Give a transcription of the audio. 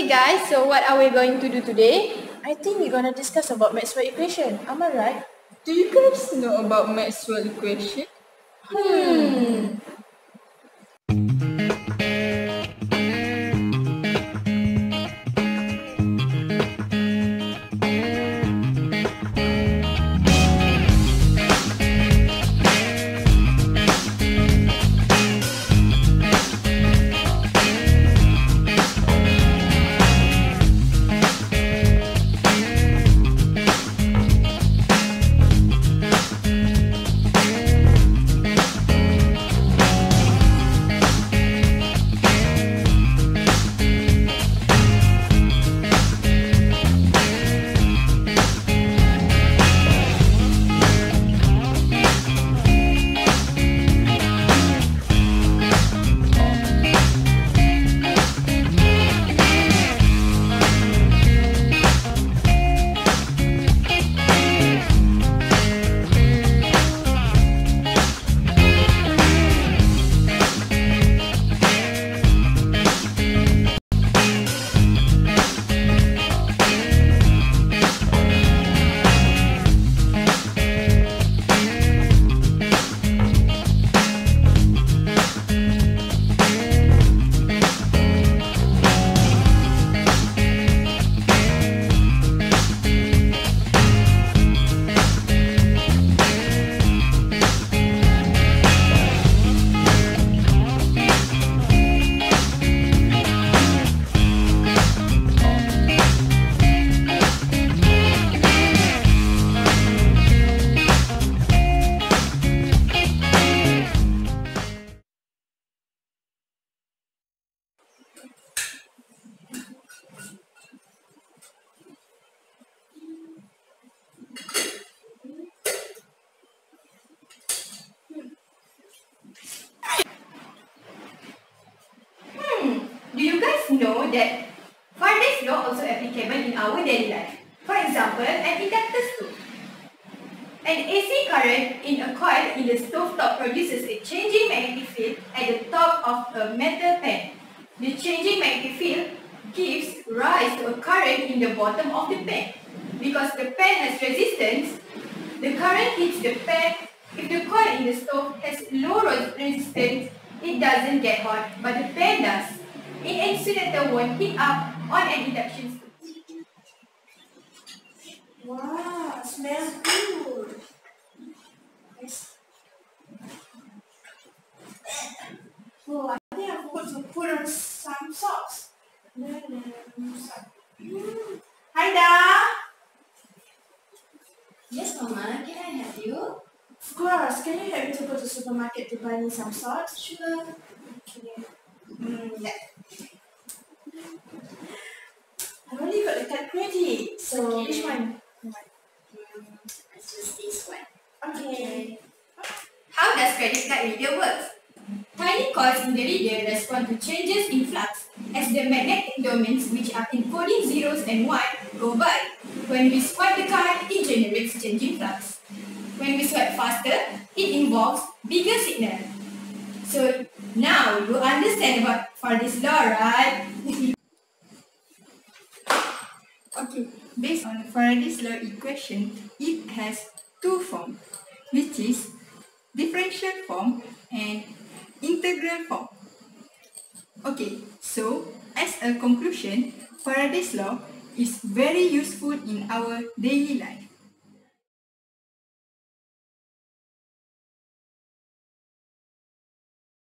Okay guys, so what are we going to do today? I think we're gonna discuss about Maxwell equation. Am I right? Do you guys know about Maxwell equation? Do you guys know that Faraday's law also applicable in our daily life? For example, an inductor stove. An AC current in a coil in the stove top produces a changing magnetic field at the top of a metal pan. The changing magnetic field gives rise to a current in the bottom of the pan. Because the pan has resistance, the current hits the pan. If the coil in the stove has low resistance, it doesn't get hot, but the pan does. An insulator won't heat up on an induction stove. Wow, smells good. Oh, I think I forgot to put on some socks. Hi, Da. Yes, Mama. Can I help you? Of course. Can you help me to go to the supermarket to buy me some socks? Sure. Okay. Yeah. I only got the card credit. So Okay. which one? Let's use this one. Okay. How does credit card reader work? Tiny coils in the reader respond to changes in flux as the magnetic domains, which are encoding zeros and 1, go by. When we swipe the card, it generates changing flux. When we swipe faster, it involves bigger signal. So now you understand about Faraday's law, right? Okay, based on Faraday's law equation, it has two forms, which is differential form and integral form. Okay, so as a conclusion, Faraday's law is very useful in our daily life.